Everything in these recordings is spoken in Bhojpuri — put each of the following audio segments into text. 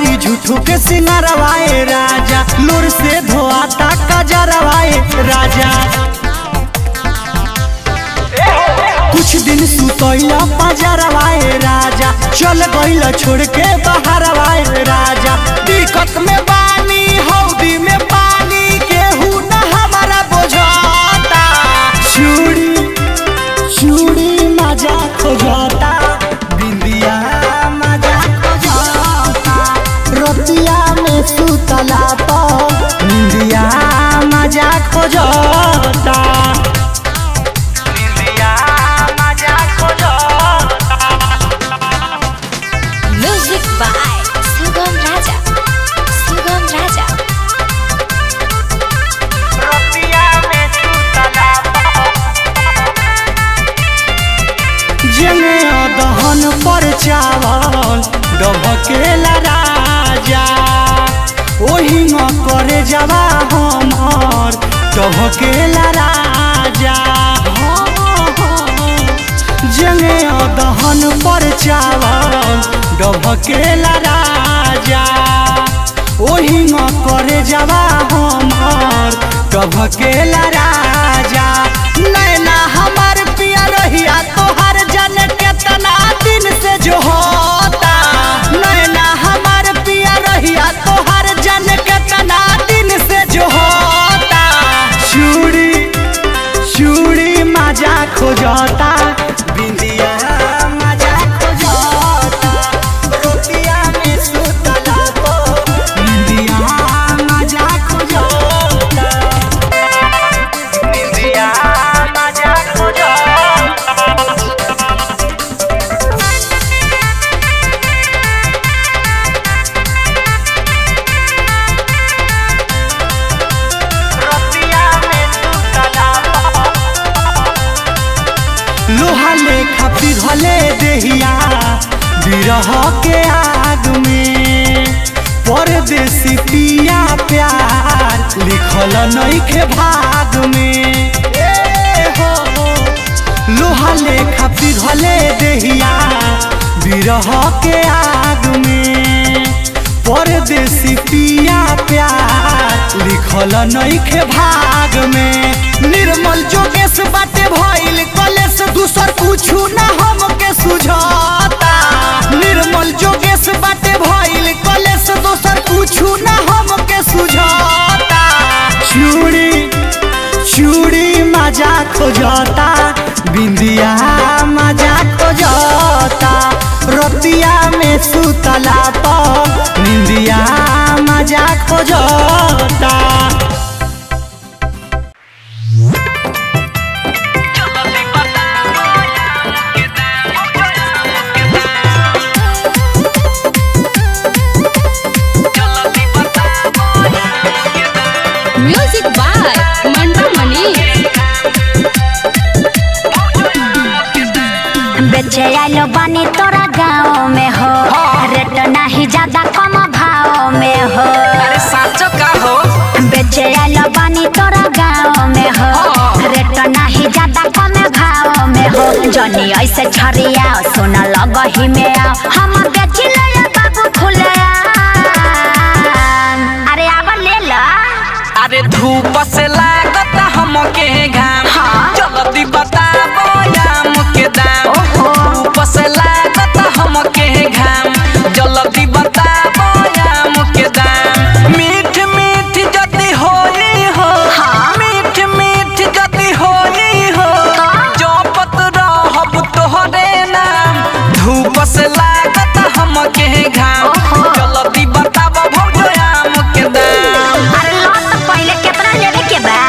करी झूठू के सिंगारवाए राजा, लूर से धोआता कजरवाए राजा। कुछ दिन सुतैला पजरवाए राजा, चल गइल छोड़ के बाहरवाए राजा। दिक्कत में बानी हौदी में पानी, केहू न हमारा बुझाता। चूड़ी चूड़ी मजा खोजता, बिंदिया मजा खोजता, रोतिया में सुतला तो बिंदिया मजा खोजता। Music by Sugam Raja, Sugam Raja. जमे दहन पर चावल डबकेला राजा, ओही न करे जवा हमर डबकेला राजा। जमे दहन पर चावल डबकेला राजा, ओही न करे जवा हमर डबकेला राजा। नैना हमार पिया रहिया तोहर जन केतना दिन से जो होता, नैना हमार पिया रहिया तोहर जन केतना दिन से जो होता। चूड़ी चूड़ी मजा खोजता, बिंदिया मजा खोजता, रोतिया में सुतला तो बिंदिया मजा खोजता, बिंदिया मजा खोजता। लोहा लेखा पिघले देहिया बिरह के आग में, परदेसी पिया प्यार लिखल नइखे भाग में। लोहा लेखा पिघले देहिया बिरह के आग में, परदेसी पिया प्यार लिखल नइखे भाग में। निर्मल जोगेश बाटे भइल कलेश, दूसर कुछु ना हमके सुझाता। निर्मल जोगेश बाटे भइल कलेश, दूसर कुछु ना हमके सुझाता। चूड़ी चूड़ी मजा खोजता, बिंदिया मजा खोजता, रोतिया में सुतला तो बिंदिया मजा खोजता। Music by Mantu Mani. बेचे आलो बानी तोरा गाँव में हो, रेट नहीं ज्यादा कम भाव में हो। अरे साचो का हो? बेचे आलो बानी तोरा गाँव में हो, रेट नहीं ज्यादा कम भाव में हो। जनी ऐसे छरिया सोना लगही में आओ, हम बेची ले बाबू खुले। अरे आवा ले ला। अरे धूप से लागत हमके घाम, जल्दी बताबो आम के दाम। धूप से लागत हमके घाम, जल्दी बताबो आम के दाम। मीठ मीठ जदी होई हो, मीठ मीठ जदी होई हो, जपत रहब तोहरे नाम। धूप से लागत हमके घाम, जल्दी बताबो भौजो आम के दाम। अरे लो तो पहले कितना लेवे के बा?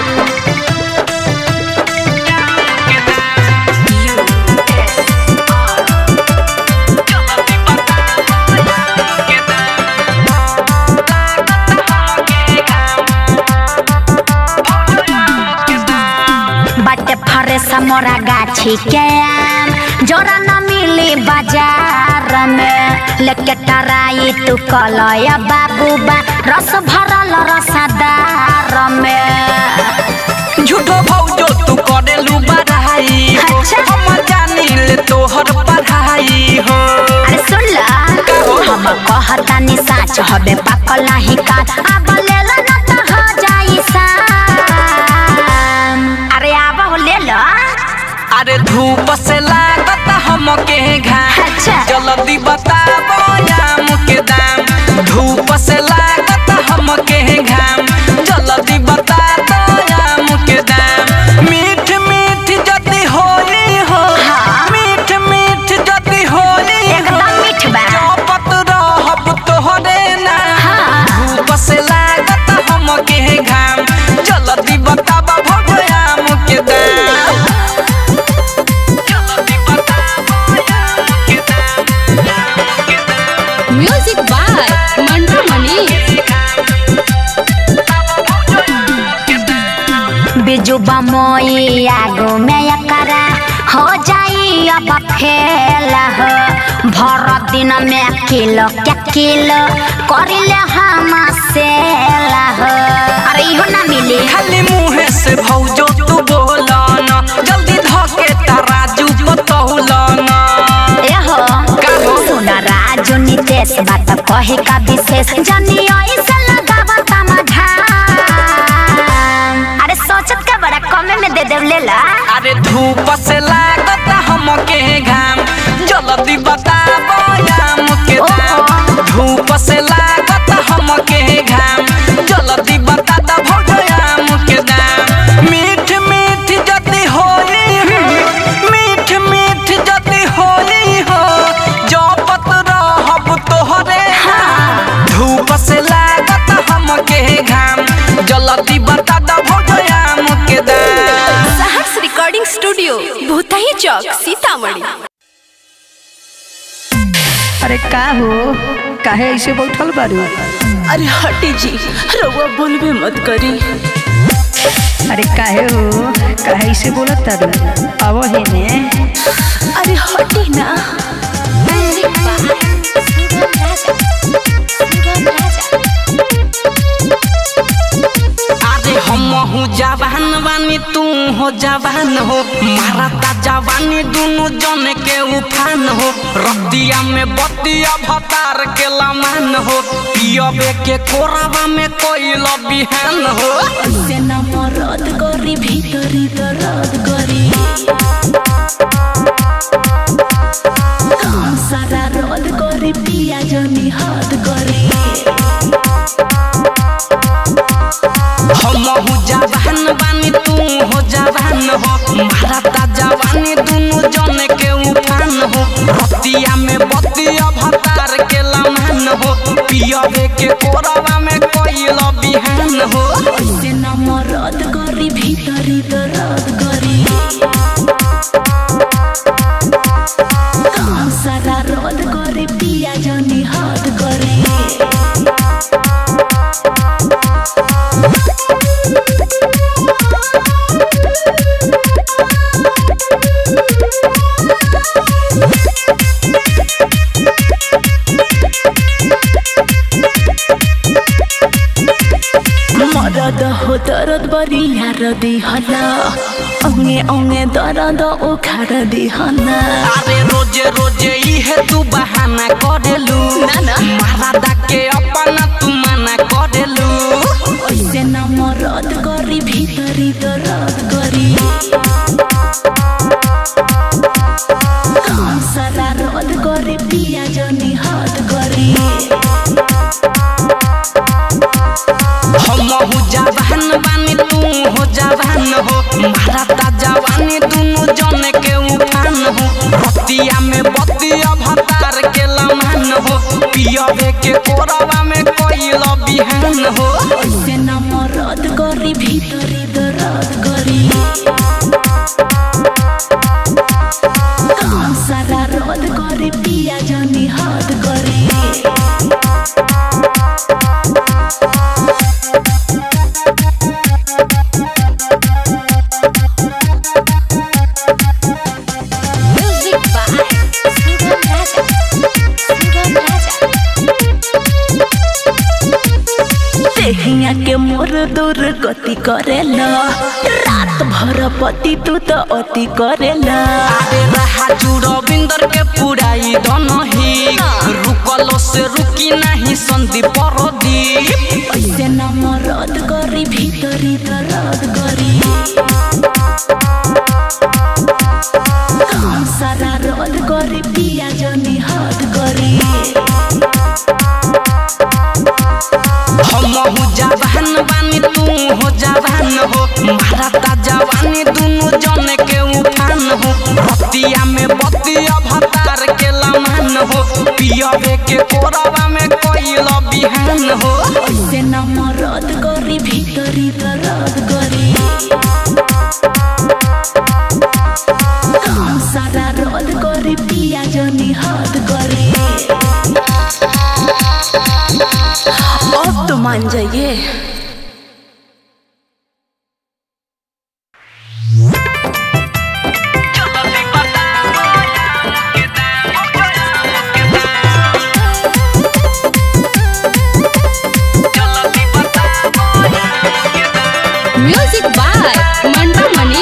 बाटे फरे समोरा गाछी के आम, जोरा न मिली बाजार में। लेके टराई तू कलया बाबूबा, रस भरल रसदार में। झूठो भौजो तू करेलू बढ़ाई हो, हम जानी ले तोहर पढ़ाई हो। अरे सुन ला, हम कहता निशा हबे पाकल नहीं का अब ले लो ना तो हो जाई शाम। अरे आब हो ले लो। अरे धूप से लागत हमके घाम अच्छा। जल्दी बताबो आम के दाम धूप से लागत हमके घाम जल्दी बता दो आम के दाम मीठ मीठ जदी होली हो मीठ मीठ जदी होली एकदम मीठ बा चौपत रहब तोहरे ना धूप से लागत हमके घाम जल्दी बताबो भगो आम के दाम म्यूजिक बाय मंटू मनी। बिजू बमोई आगो में एकरा हो जाई अब फेल हो भर दिन में किलो क्या किलो करिले हम सेल हो। अरे इहो ना मिली खाली मुँहे से भौजो तू बोला ना जल्दी धके तराजू बतौला ना एहो सुन राजू नितेश बात कहे का विशेष जनी ऐसे लगावा समाधान। अरे सोचत का बड़ा कमे में दे देव लेला। अरे धूप से लागत हमके घाम जल्दी बताबो आम के दाम धूप से लागत हमके घाम जल्दी बता दो भौजो आम के दाम मीठ मीठ जदी होली हो मीठ मीठ जदी होली हो जपत रहब तोहरे धूप से लागत हमके घाम जल्दी बता दो भौजो आम के दाम। Saharsh recording studio Bhutahi Chowk Sitamarhi. अरे का हो काहे ऐसे बैठल बारू? अरे हटी जी रउआ बोलबे मत करी। अरे काहे हो काहे ऐसे बोलत तारू? आवो हे ने अरे हटी ना। Music by Sugam Raja Sugam Raja. अरे हम हो जवान बानी तू हो जवान हो मारता जवानी दोनों जन के उफान हो रतिया में बतिया भतार के लमान हो पियबे के कोरावा में कोइल बिहान हो से न मरद करी भीतरी दर्द करी काम सारा रद करी पिया जनी हद करी। हम हो जवान बानी तू हो जवान हो मारता जवानी दोनों जन के उफान हो रतिया में बतिया भतार के लमान हो पियबे के कोरावा में कोइल बिहान हो से न मरद करी भीतरी दर्द करी काम सारा रद करी पिया जनी हद करी। मरद हो दर्द बरिया रदी हला अंगे अंगे दर्द उखाड़ दी हला। अरे रोजे रोजे इहे तू बहाना करेलू मारादा के अपना तू मना करेलू ऐसे न मरद करी भीतरी दर्द करी काम सारा रद करी पिया जनी हद करी। हम हो जवान बानी तू हो जवान हो मारता जवानी दोनों जन के उफान हो रतिया में बतिया भतार के लमान हो पियबे के कोरावा में कोइल बिहान हो ऐसे न मरद करी भीतरी दर्द करी काम सारा रद करी पिया जनी हद करी। Music by Sugam Raja Sugam Raja. देहिया के मोर दूर गति करेला रात भर पति तू तो अति करेला। अरे रहा रविंदर के पुराई दनही रुकलो से रुकी नहीं संदीप परदीप ऐसे न मरद करी भीतरी दर्द करी काम सारा रद करी पिया जनी हद करी हम हो जवान बानी तू हो जवान हो भारत जवानी दोनों जन के उफान हो रतिया में बतिया भतार के लमान हो पियबे के कोरवा में कोइल बिहान हो ऐसे न मरद करी भीतरी दर्द करी काम सारा रद करी पिया जनी हद करी अब तो मान जाइए म्यूजिक बाय मंटू मनी।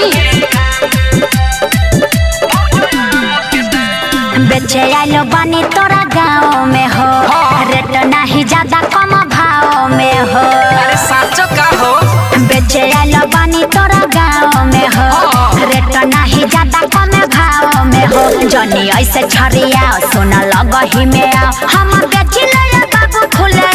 बेचे आइलो बानी तोरा गाँव में हो रेट नहीं ज्यादा कम भाव में हो अरे साचो का हो बेचे आइलो बानी तोरा गाँव में हो रेट नहीं ज्यादा कम भाव में हो जनी ऐसे छरिया सोना लगही में आओ हम बेची ले बाबू खुले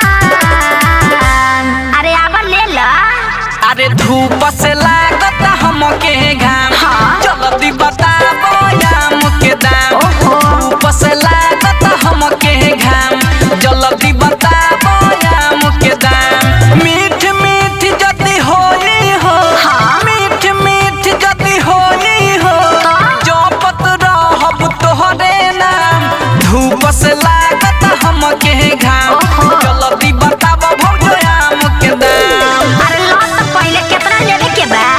अरे अब ले लो अरे धूप से लागत हमके घाम जल्दी बताबो याम के दाम धूप से लागत हमके घाम जल्दी बताबो याम के दाम मीठ मीठ जदी होई हो मीठ मीठ जदी होई हो जपत रहब तोहरे नाम धूप से लागत हमके घाम जल्दी बताबो भौजो याम के दाम अरे लो तो पहले कितना लेवे के बा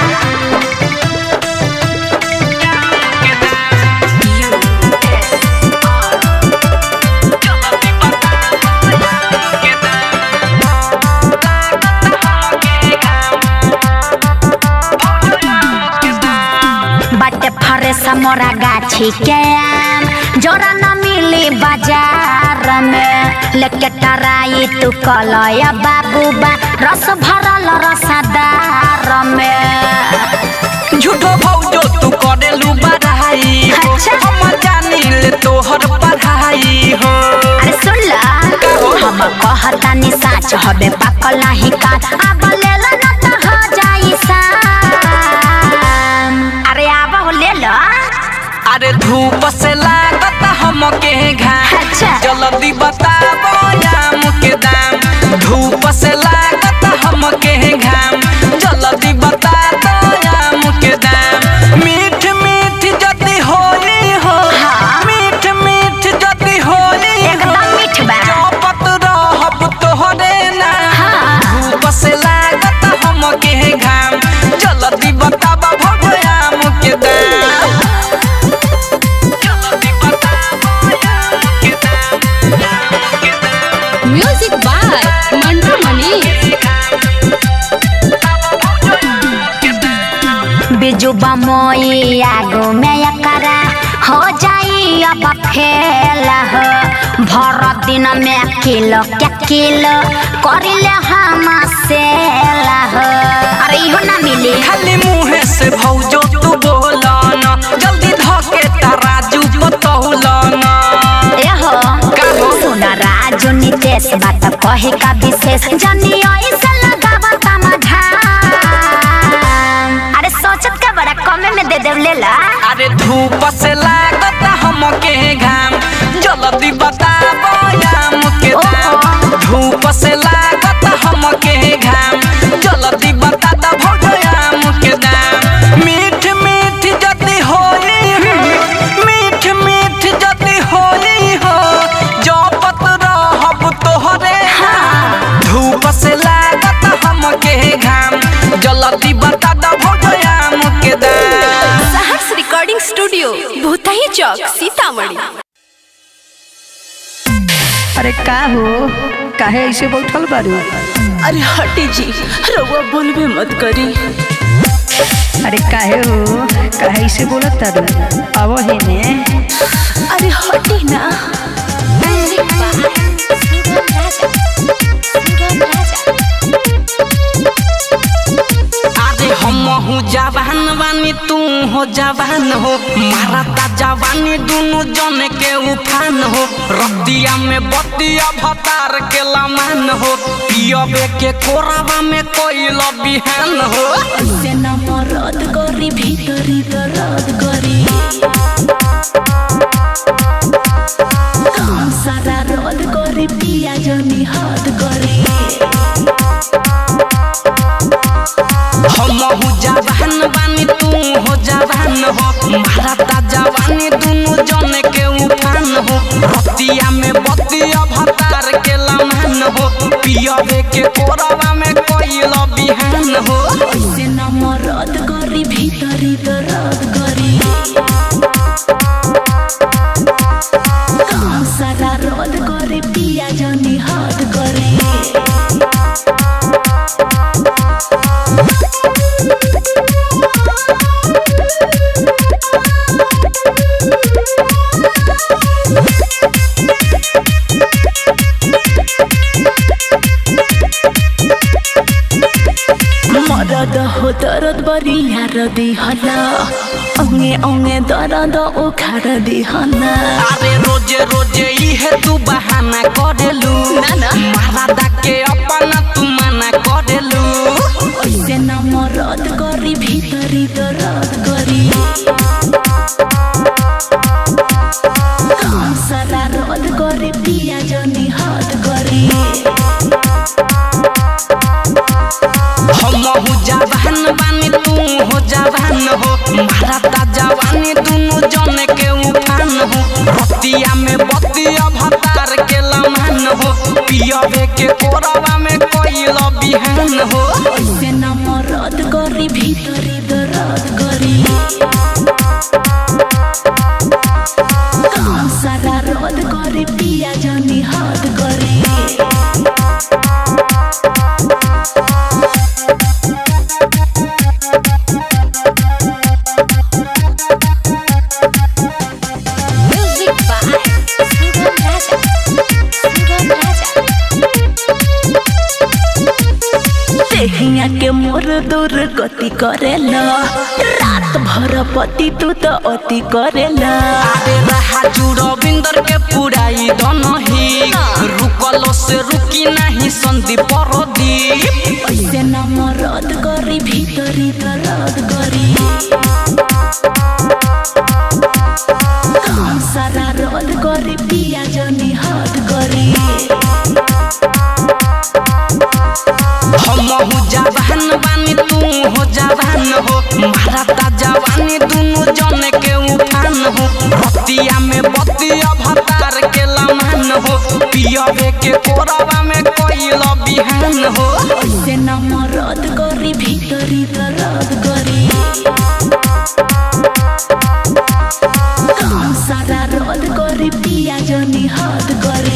बाटे फरेस मोरा गाछी के आम जोरा न मिली बाजार में लेके टराई तू कलया बाबूबा रस भरल रसदार में झूठो भौजो तू करेलू बढ़ाई हो अच्छा। हम जानिल तोहर पढ़ाई हो अरे सुन ला हम कहतानी साच हबे पाकल नाही का अब ले लो न त हो जाई शाम अरे अब हो ले लो अरे धूप से लागत हमके घाम अच्छा। जल्दी बताबो याम के दाम धूप से लागत हमके घाम जल्दी बता दो याम के दाम मीठ मीठ जदी होई हो मीठ मीठ जदी होई एकदम मीठ बा जपत रहब तोहरे नाम धूप से लागत हमके घाम जल्दी बताबा भगवान के दाम जल्दी बताबा याम के दाम म्यूजिक बाय मंटू मनी। बिजू बमोई आगो में एकरा हो जाई अब फेल हो भर दिन में किलो के किलो करिले हम सेल हो अरे इहो ना मिली खाली मुँह से भौजो तू बोला ना जल्दी धके तराजू बतौला ना एहो सुन राजू नितेश बात कहे का विशेष जनी ऐसे लगावा तमझा अरे सोचत का बड़ा कमे में दे देव लेला अरे धूप से लागत हमके घाम जल्दी बताबो याम के दाम धूप से लागत हमके घाम जल्दी बता दो भौजो याम के दाम मीठ मीठ जदी होई मीठ मीठ जदी होई हो जपत रहब तोहरे धूप से लागत हमके घाम जल्दी बता दो भौजो याम के दाम सहर्ष रिकॉर्डिंग स्टूडियो भूतही चौक सीतामढ़ी। अरे का हो काहे ऐसे बैठल बारू अरे हटी जी रउआ बोलबे मत करी अरे काहे हो काहे ऐसे बोलत तारू अब है ने अरे हटी ना म्यूजिक जवानी दोनों जन के उफान हो रतिया में बतिया भतार के लमान हो पियबे के कोरावा में कोइल बिहान हो ऐसे न मरद करी भीतरी दर्द करी काम सारा रद करी पिया जनी हद करी हम हो जवान बानी तू हो जवान हो भारता जवानी दोनों जन के उफान हो रतिया में बतिया भतार के लमान हो पियबे के कोरावा में कोइल बिहान हो ऐसे न मरद करी भीतरी दर्द करी काम सारा रद करी पिया जनी हद करी मरद हो दर्द बरिया दिहला अंगे अंगे दर्द उखाड़ दिहला अरे रोजे रोजे इहे तू बहाना करेलू मारा के अपना तू मना करेलू ऐसे न मरद करी भीतरी दर्द करी काम सारा रद करी पिया जनी हद करी हम हो जवान बानी तू हो जवान हो भारता जवानी दोनों जन के उफान हो रतिया में बतिया भतार के लमान हो पियबे के कोरावा में कोइल बिहान हो ऐसे न मरद करी भीतरी दर्द करी काम सारा रद करी पिया जनी हद करी देहिया के मोर दूर गति करेला रात भर पति तू तो अति करेला अरे राजू रविंदर के पुराई दनही रुकलो से रुकी नहीं संदीप परदीप ऐसे न मरद करी भीतरी दर्द करी काम सारा रद करी पिया जनी हद करी हम हो जवान बानी तू हो जवान हो भारता जवानी दोनों जन के उफान हो रतिया में बतिया भतार के लमान हो पियबे के कोरावा में कोइल बिहान हो ऐसे न मरद करी भीतरी दर्द करी काम सारा रद करी पिया जनी हद करी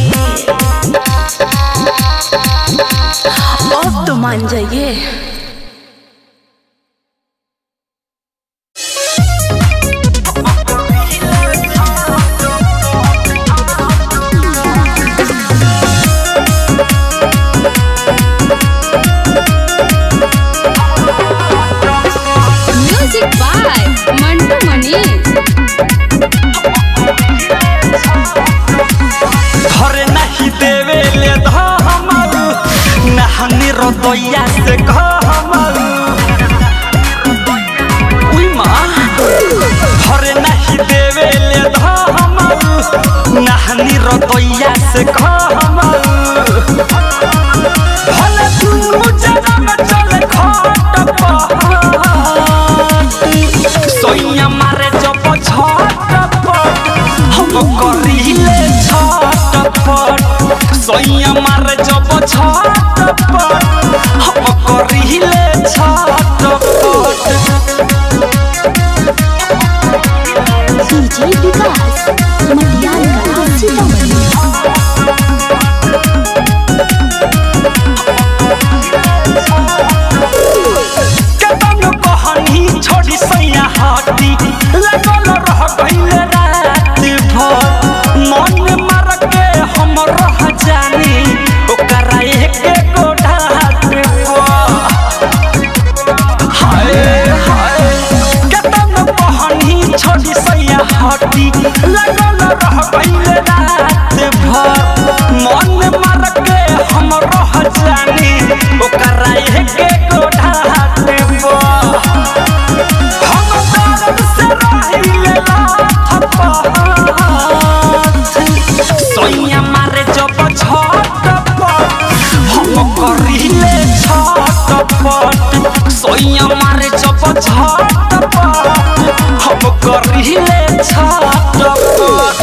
अब तो मान जाइए म्यूजिक बाय मंटू मनी घर नहीं देवे ले हमरू नहनी रदैया से हमरू उई माँ घर नहीं देवे ले हमरू नहनी रदैया से हमरू भले तू जगह में चले खट सोइया मारे जब छटपट हम करिले छटपट सोइया मारे जब छटपट हम करिले छटपट डीजे विकास मटियाला सीतामढ़ी केतन कहानी छोड़ी सैया हाटी लगल रह गइले रात भर मन मार के हम रह जानी ओकरा एक गोटा हाथ हाय हाय केतन कहानी छोड़ी सैया हाटी लगल रह गइले रात भर मन मार के हम रह जानी ओकरा के गोढ़ात पर हम दर्द से रहिले सोइया मारे जब झटपट हम करिले झटपट सोइया मारे जब झटपट हम करिले झटपट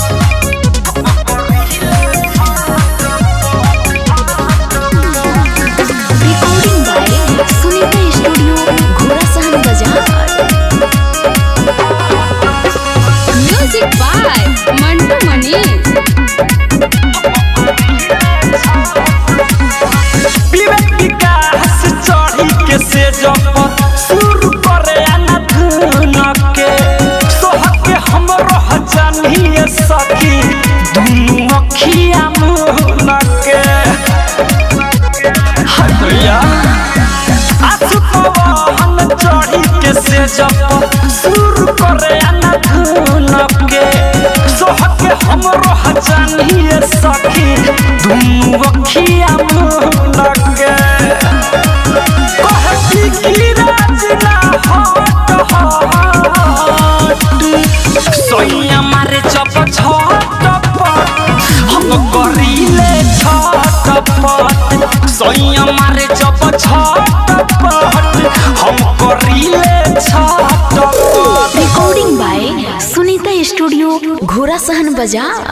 रिकॉर्डिंग बाय सुनीता स्टूडियो घोड़ा सहन बाजार म्यूजिक बाय मंटू मनी विवेक विकास चढ़ी के से जब शुरू करे आना धुन के सोहग के हम रह जानिए सखी दुनू अखिया मुन के हटया आसु पवन चढ़ी के से जब शुरू करे आना धुन के सोहग के हम रह जानिए सखी दुनू अखिया मुन के कहती की राजना हट सोइया मारे जब झटपट हम करिले झटपट सोइया मारे जब झटपट हम करिले झटपट रिकॉर्डिंग बाय सुनीता स्टूडियो घोड़ा सहन बाजार।